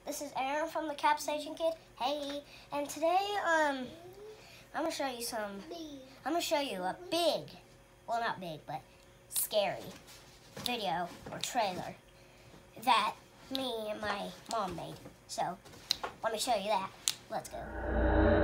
this is Aaron from the Cap Station Kid. Hey, and today I'm gonna show you a big, well not big, but scary video or trailer that me and my mom made. So let me show you that. Let's go.